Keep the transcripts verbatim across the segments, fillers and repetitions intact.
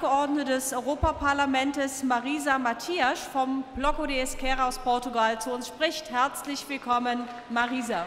Abgeordnete des Europaparlamentes Marisa Matias vom Bloco de Esquerra aus Portugal zu uns spricht. Herzlich willkommen, Marisa.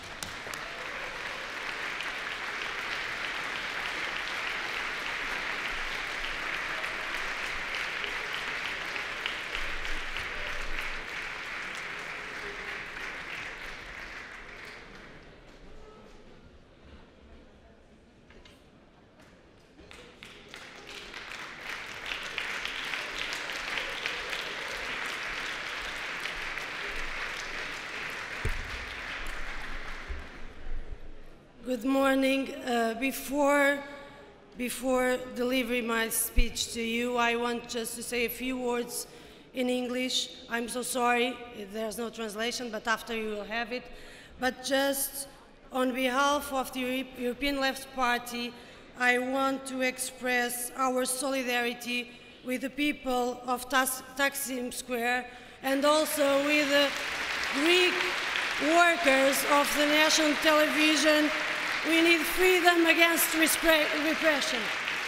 Good morning. Uh, before, before delivering my speech to you, I want just to say a few words in English. I'm so sorry, there's no translation, but after you will have it. But just on behalf of the European Left Party, I want to express our solidarity with the people of Taksim Square and also with the Greek workers of the national television. We need freedom against repression.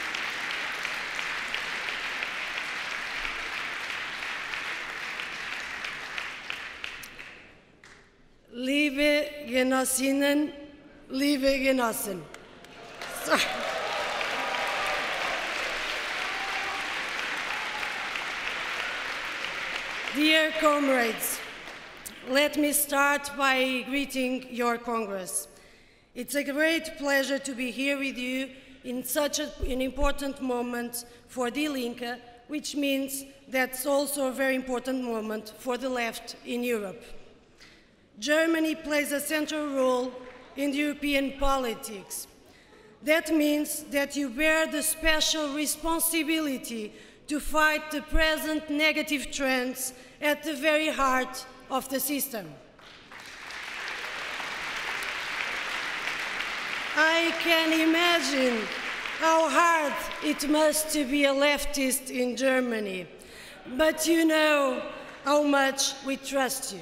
Liebe Genossinnen, liebe Genossen. Sorry. Dear comrades, let me start by greeting your Congress. It's a great pleasure to be here with you in such a, an important moment for Die Linke, which means that's also a very important moment for the left in Europe. Germany plays a central role in European politics. That means that you bear the special responsibility to fight the present negative trends at the very heart of the system. I can imagine how hard it must be a leftist in Germany, but you know how much we trust you.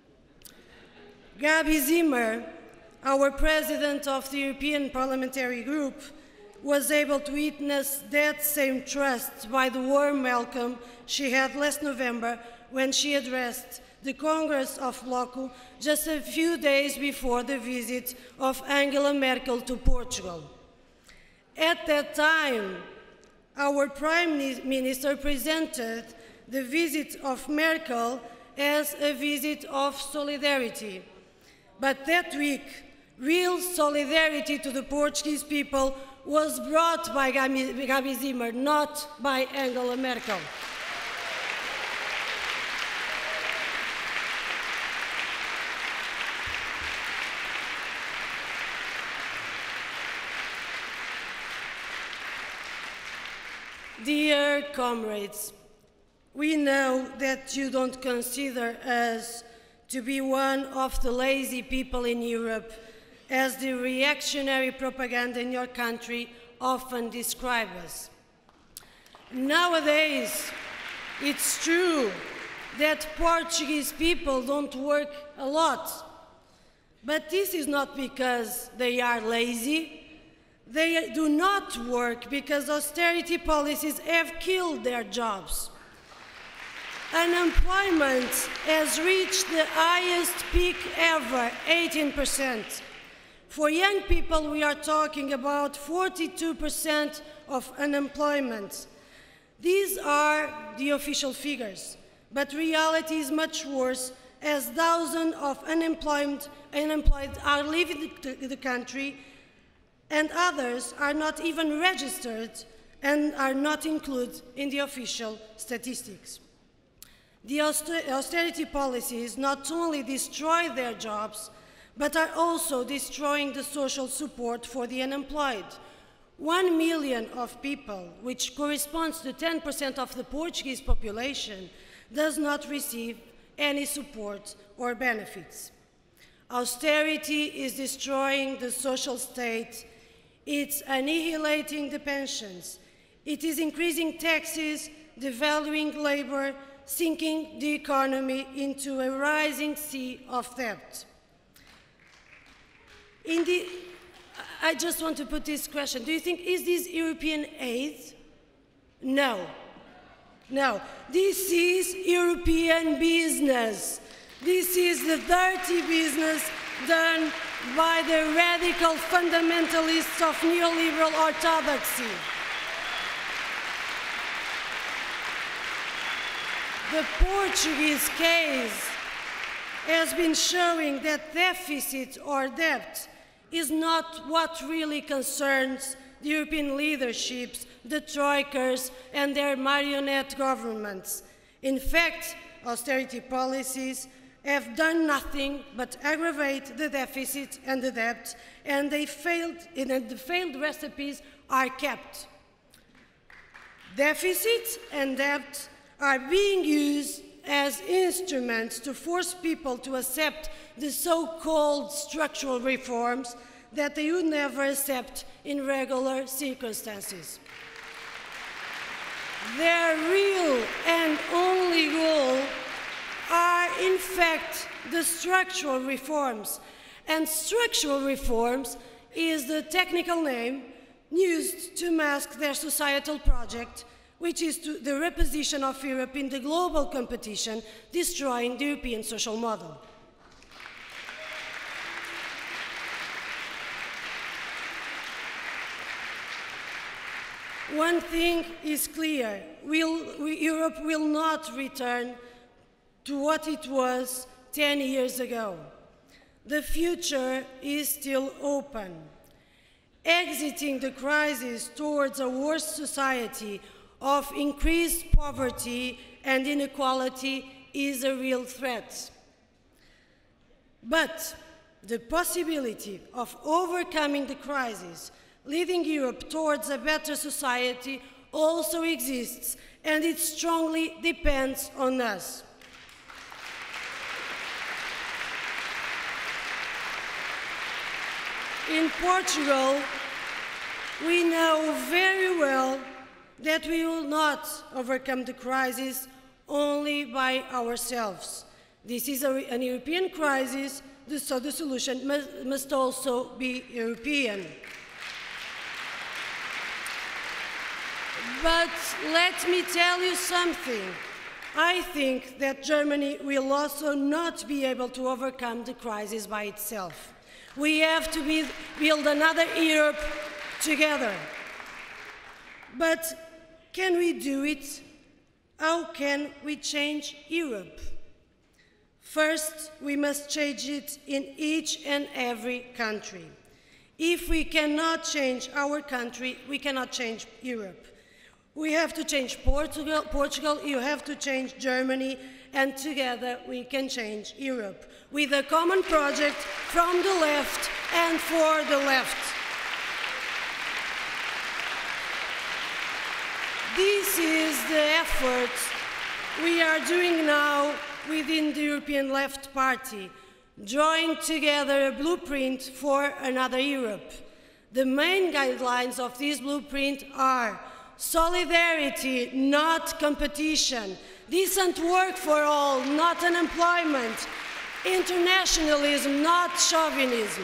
Gabi Zimmer, our president of the European Parliamentary Group, was able to witness that same trust by the warm welcome she had last November when she addressed the Congress of Bloco just a few days before the visit of Angela Merkel to Portugal. At that time, our Prime Minister presented the visit of Merkel as a visit of solidarity. But that week, real solidarity to the Portuguese people was brought by Gabi Zimmer, not by Angela Merkel. Dear comrades, we know that you don't consider us to be one of the lazy people in Europe, as the reactionary propaganda in your country often describes us. Nowadays, it's true that Portuguese people don't work a lot, but this is not because they are lazy. They do not work because austerity policies have killed their jobs. Unemployment has reached the highest peak ever, eighteen percent. For young people, we are talking about forty-two percent of unemployment. These are the official figures, but reality is much worse, as thousands of unemployed, unemployed are leaving the, the country, and others are not even registered and are not included in the official statistics. The austerity policies not only destroy their jobs, but are also destroying the social support for the unemployed. One million of people, which corresponds to ten percent of the Portuguese population, does not receive any support or benefits. Austerity is destroying the social state. It's annihilating the pensions. It is increasing taxes, devaluing labor, sinking the economy into a rising sea of debt. In the, I just want to put this question. Do you think, is this European aid No, no. This is European business. This is the dirty business done by the radical fundamentalists of neoliberal orthodoxy. The Portuguese case has been showing that deficit or debt is not what really concerns the European leaderships, the troikas, and their marionette governments. In fact, austerity policies have done nothing but aggravate the deficit and the debt, and they failed, and the failed recipes are kept. Deficit and debt are being used as instruments to force people to accept the so-called structural reforms that they would never accept in regular circumstances. Their real and only goal are, in fact, the structural reforms. And structural reforms is the technical name used to mask their societal project, which is to the reposition of Europe in the global competition, destroying the European social model. One thing is clear, we'll, we, Europe will not return to what it was ten years ago. The future is still open. Exiting the crisis towards a worse society of increased poverty and inequality is a real threat. But the possibility of overcoming the crisis, leading Europe towards a better society, also exists, and it strongly depends on us. In Portugal, we know very well that we will not overcome the crisis only by ourselves. This is a, an European crisis, so the solution must, must also be European. But let me tell you something. I think that Germany will also not be able to overcome the crisis by itself. We have to be, build another Europe together. But can we do it? How can we change Europe? First, we must change it in each and every country. If we cannot change our country, we cannot change Europe. We have to change Portugal, Portugal, you have to change Germany, and together we can change Europe with a common project from the left and for the left. This is the effort we are doing now within the European Left Party, drawing together a blueprint for another Europe. The main guidelines of this blueprint are solidarity, not competition, decent work for all, not unemployment, internationalism, not chauvinism.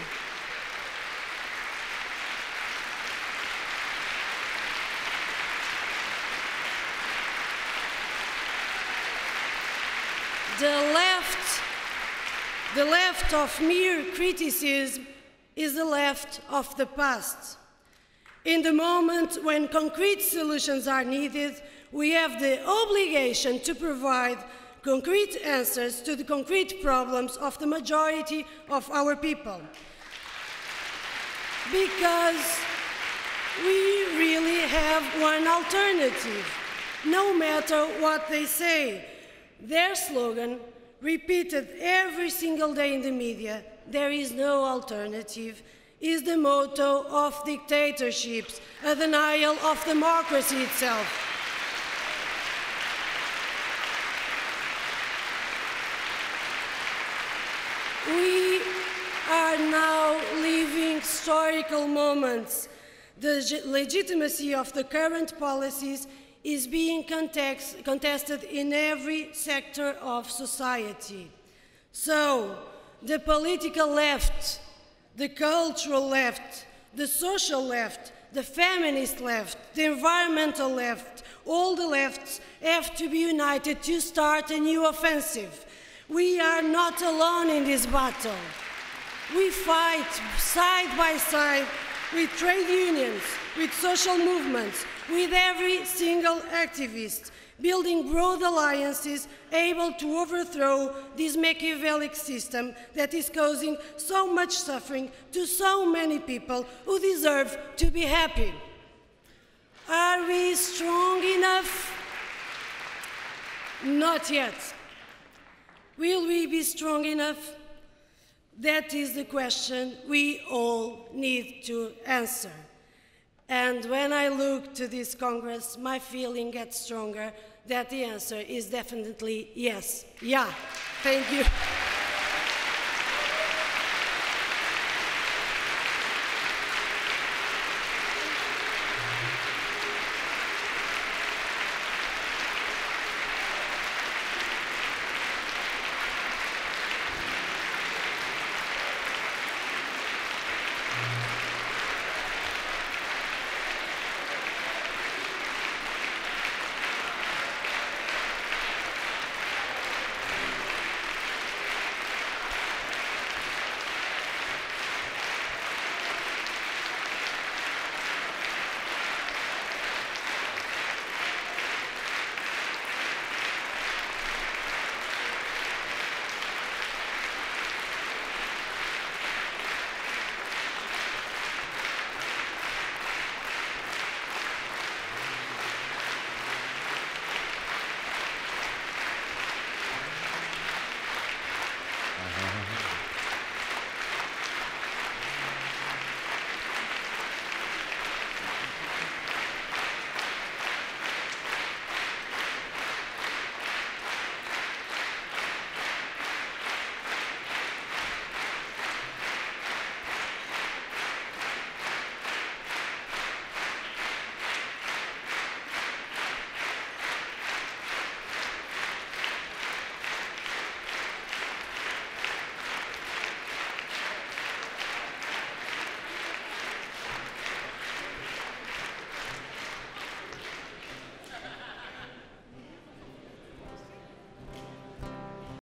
The left, the left of mere criticism is the left of the past. In the moment when concrete solutions are needed, we have the obligation to provide concrete answers to the concrete problems of the majority of our people. Because we really have one alternative, no matter what they say. Their slogan, repeated every single day in the media, "There is no alternative," is the motto of dictatorships, a denial of democracy itself. We are now living historical moments. The legitimacy of the current policies is being context, contested in every sector of society. So, the political left, the cultural left, the social left, the feminist left, the environmental left, all the lefts have to be united to start a new offensive. We are not alone in this battle. We fight side by side with trade unions, with social movements, with every single activist, building broad alliances able to overthrow this Machiavellic system that is causing so much suffering to so many people who deserve to be happy. Are we strong enough? Not yet. Will we be strong enough? That is the question we all need to answer. And when I look to this Congress, my feeling gets stronger that the answer is definitely yes. Yeah. Thank you.